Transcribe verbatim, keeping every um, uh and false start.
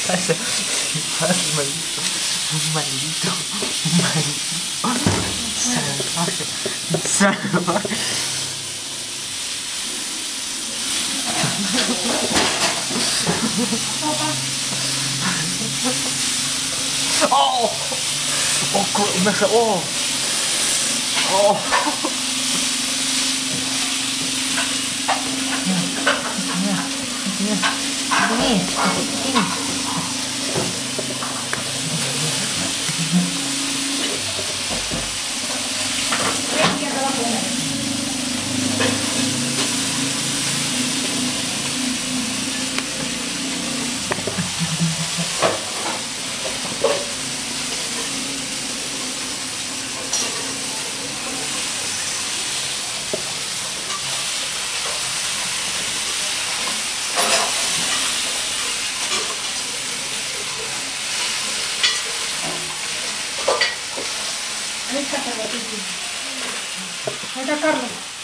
pasa? ¿Qué pasa, maldito? Maldito, maldito. Salvaje, salvaje. Oh! Oh, kok masa oh. Oh. Ini, ini, ini. Ahí está Carlos. Ahí está Carlos.